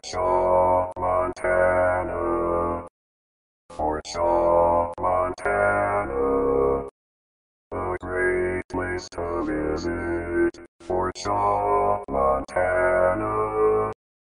Shaw, Montana. Fort Shaw, Montana. A great place to visit. Fort Shaw,